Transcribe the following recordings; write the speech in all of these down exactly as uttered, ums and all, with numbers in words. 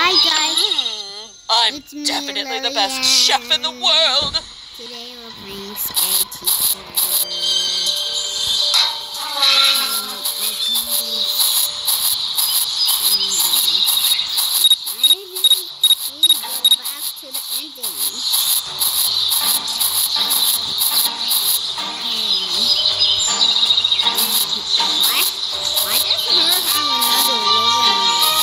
Hi guys. Mm, I'm It's me, definitely the best chef in the world. Today we're playing Scary Teacher. Back to the ending. Why? Why does her have another living?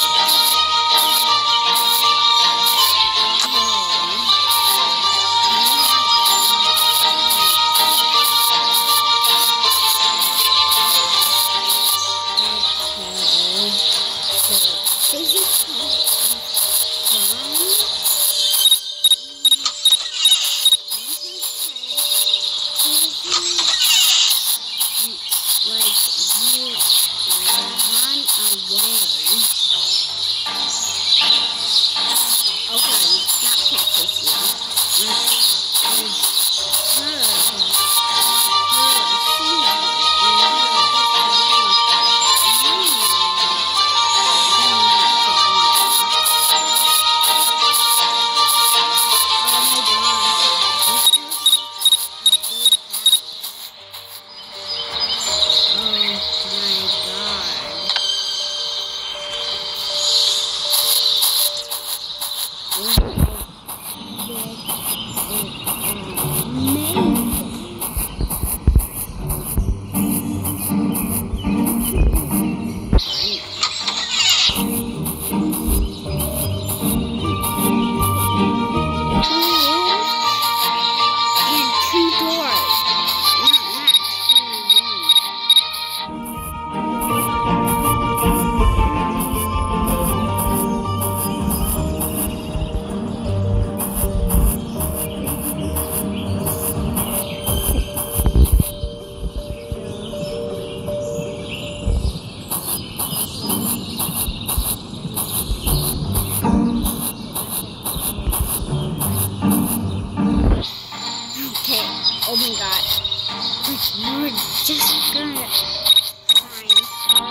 Oh my god. We're just gonna find her.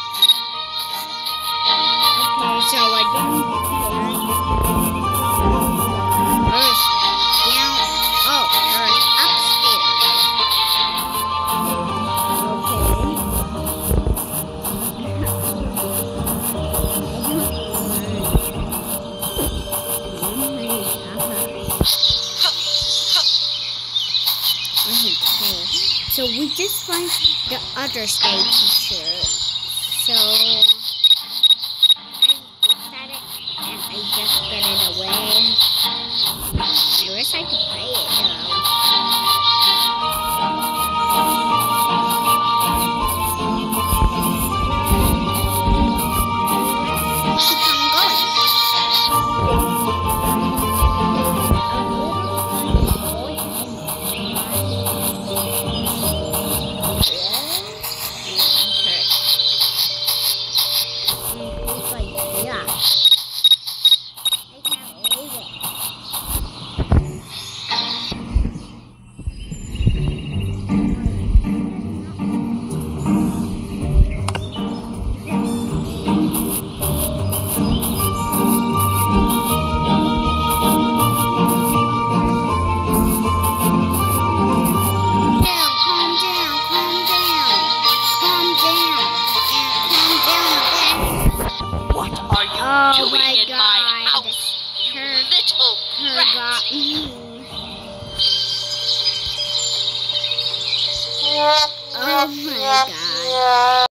Okay, so we're down here. Hers down. Oh, hers upstairs. So we just find the other scary teacher. So I looked at it and I just get it away. I wish I could play it though. Keep on going. Oh doing my in god. my house, Her, little her rat. got me. Oh my god.